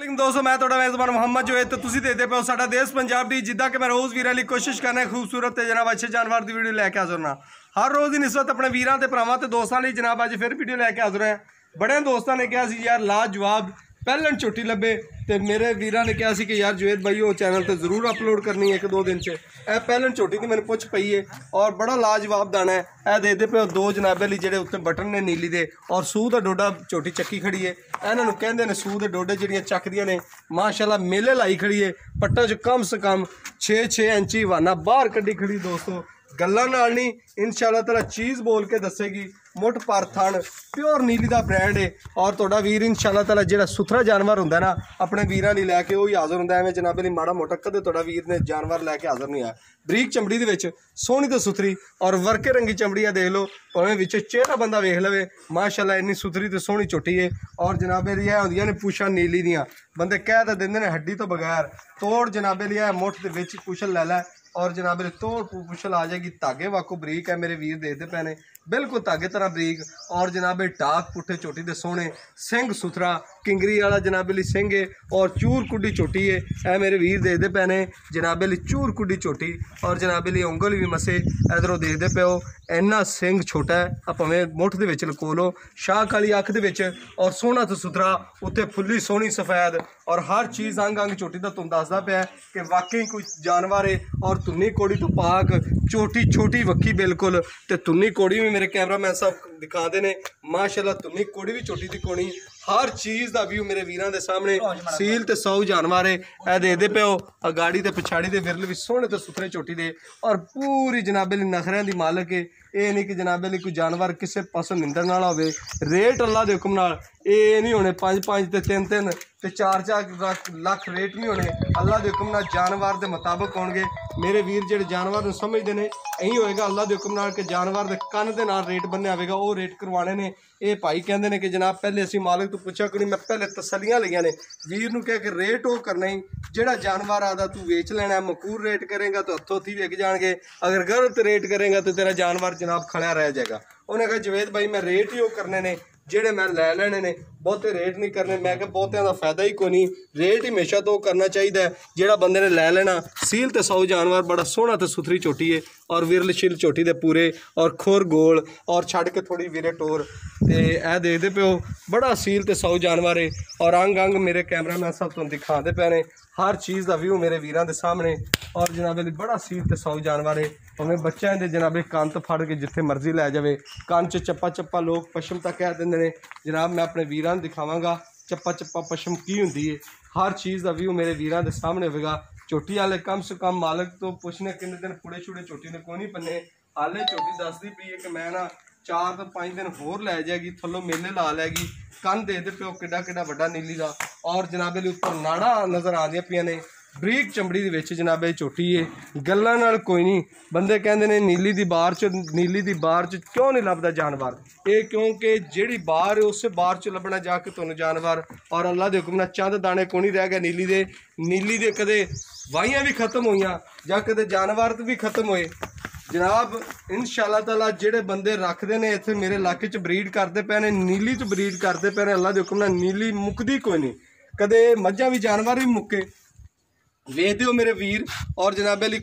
वालेकुम दोस्तों, मैं थोड़ा मेज़बान मोहम्मद जो है तो तुसी देखते पे हो साडा देश पंजाब दी जिद्दा के मैं रोज़ वीरां लई कोशिश करना खूबसूरत ते जनाब अच्छे जानवर दी वीडियो लैके हाज़र होना हर रोज़ दी निस्बत अपने वीरां ते भरावां ते दोस्तां लई जनाब अज फिर वीडियो लैके हाज़र है। बड़े दोस्तां ने कहा सी यार लाजवाब पहलन झोटी लभे तो मेरे वीरां ने कहा कि यार जुवेद भाई वो चैनल तो जरूर अपलोड करनी है एक दो दिन से। यह पहलन झोटी की मैंने पुछ पई है और बड़ा लाजवाब दाना है। यह देखते पे दो जनाबे लिए जेडे उत्ते बटन ने नीली दे और सूह का डोडा झोटी चक्की खड़ी है। इन्होंने कहते हैं सूह के डोडे जड़ियाँ चकदियाँ ने माशाल्लाह मेले लाई खड़ी है। पट्टा च कम से कम 6-6 इंची वाना बाहर कड्डी खड़ी दोस्तों। गल्लां नाल नहीं इंशाअल्लाह ताला चीज़ बोल के दसेगी। मुठ पर थन प्योर नीली का ब्रांड है और तुहाडा वीर इंशाअल्लाह ताला जिहड़ा सुथरा जानवर हुंदा ना अपने वीरां लई लैके वही हाज़र हुंदा। एवें जनाबे लई माड़ा मोटा कदे तुहाडा वीर ने जानवर लैके हाज़र नहीं आया। बरीक चमड़ी दे विच सोहनी तो सुथरी और वर्के रंगी चमड़ी है। देख लो भावें विच चेहरा बंदा वेख लवे माशाअल्लाह इन्नी सुथरी तो सोहनी झोटी है। और जनाबे लई हुंदियां ने पूछां नीली दियां बंदे कह तो दिंदे ने हड्डी तो बगैर तोड़ जनाबे लई मुठ दे विच पुछल लै लै और जनाबे तोड़ पुछल आ जाएगी। धागे वाकू बरीक है मेरे वीर देखते पे ने बिल्कुल धागे तरह बरीक और जनाबे टाक पुट्ठे चोटी दे सोहने सिंह सुथरा किंगरी वाला जनाबे लई सिंह है और चूर कुड्डी चोटी है। ए मेरे वीर देखते पे ने जनाबे लई चूर कुड्डी चोटी और जनाबे लई उंगल भी मसे इधरों देखते पे हो इन्ना सिंह छोटा है भावें मुठ दे विच लको लो शाह काली अख दे विच और सोहना तो सुथरा उत्ते फुल्ली सोहनी सफेद और हर चीज़ अंग अंग चोटी का तुम दसदा पाया कि वाकई कोई जानवर है। और तुन्नी कोड़ी तो पाक चोटी छोटी वक्की बिल्कुल ते तुन्नी कोड़ी भी मेरे कैमरामैन साहब दिखाते ने माशाल्लाह तुन्नी कोड़ी भी छोटी दी कोनी हर चीज़ का व्यू मेरे वीरां दे सामने सील ते सौ जानवर है। ए देखते पे हो अगाड़ी ते पिछाड़ी दे विरल भी सोहने तो सुथरे चोटी दे और पूरी जनाबे लई नखरियां दी मालक है। ये नहीं कि जनाबे लई कोई जानवर किसी पासों निंदण वाला होवे। रेट अल्लाह दे हुक्म नाल ये नहीं होने 5-5 ते 3-3 ते 4-4 लाख रेट नहीं होने। अल्लाह दे हुक्म नाल जानवर दे मुताबिक होणगे। मेरे वीर जेडे जानवर नूं समझदे ने यही होएगा अल्लाह दे हुक्म नाल कि जानवर दे कन दे नाल रेट बन्ने आवेगा वो रेट करवाने ने। ये भाई कहते हैं कि जनाब पहले असीं मालिक तो पुछा करी मैं पहले तसलियां लईआं ने वीर नूं कह के रेट वो करना ही जेड़ा जानवर आदा तू वेच लेना है। मकूर रेट करेगा तो हथों हथी विक जाएंगे अगर गलत रेट करेगा तो तेरा जानवर जनाब खड़ा रह जाएगा। उन्हें कहा जवेद भाई मैं रेट ही वो करने ने जेडे मैं लै लैने ने बहुते रेट नहीं करने। मैं क्या बहुतियां दा फायदा ही कोई नहीं रेट ही हमेशा तो करना चाहिए जेड़ा बंदे ने लै लेना। सील ते सौ जानवर बड़ा सोहना तो सुथरी चोटी है और विरल शिल चोटी दे पूरे और खुर गोल और छड़ के थोड़ी वीरे टोर ते ए देखते पे हो बड़ा सील ते सौ जानवर है और अंग अंग मेरे कैमरामैन साहब तुम दिखाते पे ने हर चीज़ का व्यू मेरे वीरां दे सामने। और जनाबे लई बड़ा सील ते सौ जानवर है भावें बच्चों के जनाबे कन तो फड़ के जिथे मर्जी लै जाए कन च चप्पा चप्पा लोग पशम तक कह देंगे ने जनाब मैं अपने वीरां नूं दिखावांगा चप्पा चप्पा पशम की हुंदी है। हर चीज़ का व्यू मेरे वीरां दे सामने होगा। चोटी वाले कम से कम मालक तो पुछने किन्ने दिन पुड़े छुड़े चोटी ने कोई नहीं पन्ने हाले चोटी दसदी पई है कि मैं ना 4 तो 5 दिन होर लै जाएगी थल्लों मेले ला लैगी। कन देखते पे किड्डा किड्डा वड्डा नीली का और जनाबे लई उपर नाड़ा नज़र आदियां पियां ने बरीक चमड़ी दे विच जनाबे चोटी है। गल्लां नाल कोई नहीं बंदे कहंदे ने नीली दी बार च क्यों नहीं लभदा जानवर ये क्योंकि जेड़ी बार है उस बार च लभना जाके तुहानूं जानवर और अल्लाह दे हुक्म नाल चंद दाने कोई नहीं रह गए नीली दे कदे वाहियां भी खत्म होईयां जां कदे जानवर भी खत्म होए। जनाब इंशाअल्लाह ताला जेडे बंदे रखते हैं इत्थे मेरे इलाके च ब्रीड करते पे ने नीली च ब्रीड करते पे ने अल्लाह दे हुक्म नाल नीली मुकदी कोई नहीं कदे मझां भी जानवर भी मुक्के वेख दिओ मेरे वीर। और जनाबे लई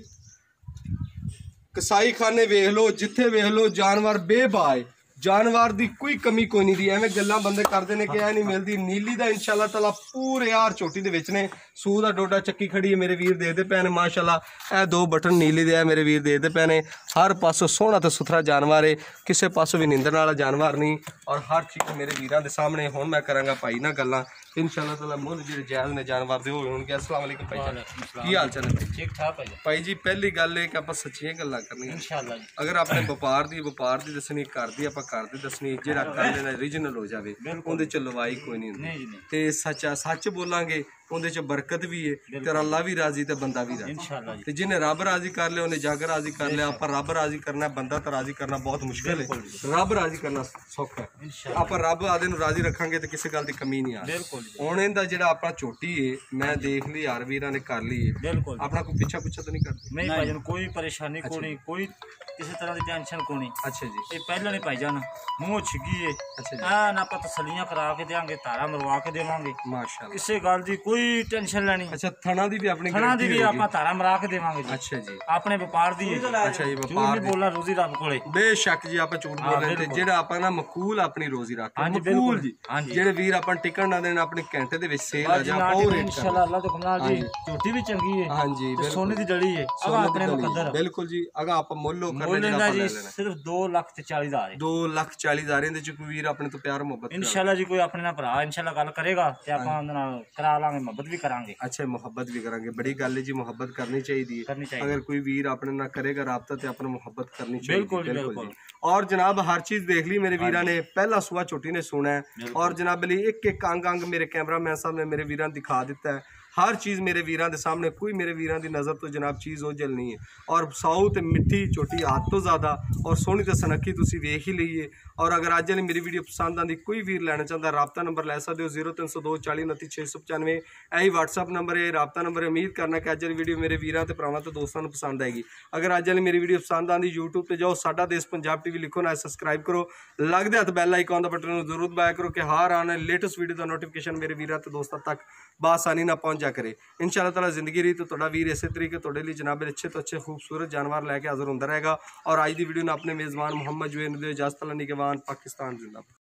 कसाई खाने वेख लो जिथे वेख लो जानवर बेबाए जानवर की कोई कमी कोई नहीं दी। एवें गल्लां बंदे करते हैं कि नहीं मिलती नीली का इंशाअल्लाह ताला पूरे यार चोटी दे विच ने सूह दा डोडा चक्की खड़ी है। मेरे वीर देखते पे ने माशाअल्लाह ए 2 बटन नीली दे मेरे वीर देखते पे ने हर पासों सोहना तो सुथरा जानवर है किसी पासों भी निंदण वाला जानवर नहीं और हर चीज़ मेरे वीरां दे सामने। हुण मैं करांगा भाई ना गल्लां इंशाअल्लाह ताला मुल जेडे जायज़ ने जानवर दे होणगे। अस्सलाम वालेकुम भाई की हाल चाल है ठीक ठाक भाई जी। पहली गल है कि आपां सच्चियां गल्लां करनी इंशाअल्लाह अगर अपने व्यापार दी दसनी घर दी आपां घर दी दसनी जेड़ा कर लेना ओरिजिनल हो जाए उहदे च लवाई कोई नहीं हुंदी ते सच बोलांगे उहदे च बरकत भी है ते अल्लाह भी राजी ते बंदा भी राजी ते जिन्हें रब राजी कर लिया उन्हें जग राजी कर लिया। आपां रब राजी करना बंदा तो राजी करना बहुत मुश्किल है रब राजी करना सौखा है। आपां रब आदे नूं राजी रखांगे तो किसी गल की कमी नहीं आनी। हुण इहदा जिहड़ा अपना चोटी है मैं देख ली यार वीरां ने कर ली है अपना कोई पीछा तो नहीं करते नहीं भाईजान कोई परेशानी कोई कोई किसी तरह की टेंशन को नहीं। अच्छा जी ये पहले नहीं भाईजान मूँह छिगी है। अच्छा जी आप तसलियां करा के देंगे तारा मरवा के देवांगे माशाअल्लाह किसी गल की कोई ਕੋਈ ਟੈਨਸ਼ਨ ਲੈਣੀ। ਅੱਛਾ ਥਣਾ ਦੀ ਵੀ ਆਪਣੀ ਥਣਾ ਦੀ ਵੀ guarantee ਆਪਾਂ ਧਾਰਾ ਮਰਾ ਕੇ ਦੇਵਾਂਗੇ ਜੀ। ਅੱਛਾ ਜੀ ਆਪਣੇ ਵਪਾਰ ਦੀ ਹੈ। ਅੱਛਾ ਜੀ ਝੂਠ ਵਪਾਰ ਨਹੀਂ ਦੀ ਬੋਲਣਾ, ਰੋਜ਼ੀ ਰੱਬ ਕੋਲੇ। ਬੇਸ਼ੱਕ ਜੀ ਆਪਾਂ ਝੂਠ ਬੋਲਦੇ ਤੇ ਜਿਹੜਾ ਆਪਾਂ ਨਾ ਮਕੂਲ ਆਪਣੀ ਰੋਜ਼ੀ ਰੱਖ ਹਾਂਜੀ, ਮਕੂਲ ਬਿਲਕੁਲ। ਜੀ ਹਾਂਜੀ। ਜਿਹੜੇ ਵੀਰ ਆਪਾਂ ਟਿਕਣ ਨਾ ਦੇਣ ਆਪਣੇ ਘੰਟੇ ਦੇ ਵਿੱਚ ਸੇਲ ਆ ਜਾ ਉਹ ਉਹ ਰੇਟ ਇਨਸ਼ਾਅੱਲਾ ਅੱਲਾਹ ਦੇ ਹੁਕਮ ਨਾਲ ਜੀ ਝੋਟੀ ਵੀ ਚੰਗੀ ਹੈ। ਹਾਂਜੀ ਤੇ ਸੋਨੇ ਦੀ ਡਲੀ ਹੈ। ਅਗਾ ਆਪਣੇ ਮੁਕੱਦਰ ਬਿਲਕੁਲ ਜੀ ਅਗਾ ਆਪਾਂ ਮੁੱਲ ਕਰ ਮੁੱਲ ਲੈਣਾ ਲੈਂਦਾ ਜੀ ਸਿਰਫ 2,40,000 ਹੈ। 2,40,000 ਇਹਦੇ ਚ ਕੋਈ ਵੀਰ ਆਪਣੇ ਤੋਂ ਪਿਆਰ ਮੁਹੱਬਤ ਇਨਸ਼ਾਅੱਲਾ ਜੀ ਕੋਈ ਆਪਣੇ ਨਾਲ ਭਰਾ ਇਨਸ਼ਾਅੱਲਾ ਗੱਲ ਕਰੇਗਾ ਤੇ ਆਪਾਂ ਉਹਦੇ ਨਾਲ ਕਰਾ ਲਾਂਗੇ, ਮੁਹੱਬਤ ਵੀ ਕਰਾਂਗੇ। ਅੱਛਾ ਮੁਹੱਬਤ ਵੀ ਕਰਾਂਗੇ, ਬੜੀ ਗੱਲ ਹੈ ਜੀ, ਮੁਹੱਬਤ ਕਰਨੀ ਚਾਹੀਦੀ ਹੈ। ਕਰਨੀ ਚਾਹੀਦੀ ਅगर कोई वीर अपने ना करेगा राब्ता तो अपना मुहब्बत करनी चाहिए। बिल्कुल बिल्कुल। और जनाब हर चीज देख ली मेरे वीरा ने, पहला सुआ छोटी ने सुना है और जनाब अली एक एक अंग मेरे कैमरा मैन साहब ने मेरे वीरा दिखा दिता है। हर चीज़ मेरे वीरां दे सामने, कोई मेरे वीरां दी नज़र तो जनाब चीज़ ओझल नहीं है। और साऊ ते मिट्टी छोटी हाथ तो ज़्यादा और सोहनी ते सनखी तुसीं वेख ही लईए। और अगर अज वाली मेरी वीडियो पसंद आती, कोई वीर लैना चाहता राबता नंबर लै सकते हो 0302 40 29 695। यही WhatsApp नंबर है, राबता नंबर है। उम्मीद करना कि अज वाली वीडियो मेरे वीरां ते भरावां ते दोस्तां नूं पसंद आएगी। अगर अज वाली मेरी वीडियो पसंद आती यूट्यूब पर जाओ, साडा देश पंजाब TV लिखो ना, सबसक्राइब करो, लगदे हत्थ बैल आइकॉन दा बटन नूं जरूर दबाया करो कि हर आने लेटेस्ट वीडियो का नोटिफिकेशन मेरे वीरां ते दोस्तां तक बासानी ना पहुँच जा करे। इंशाअल्लाह ताला जिंदगी रही तो तुहाडा वीर इस तरीके तुहाडे लई जनाब अच्छे तो अच्छे खूबसूरत जानवर लैके हाज़र होंदा रहेगा। और अज दी वीडियो ने अपने मेज़बान मुहम्मद जुएन दे इजाज़त अल्लाह निगहबान, पाकिस्तान जिंदाबाद।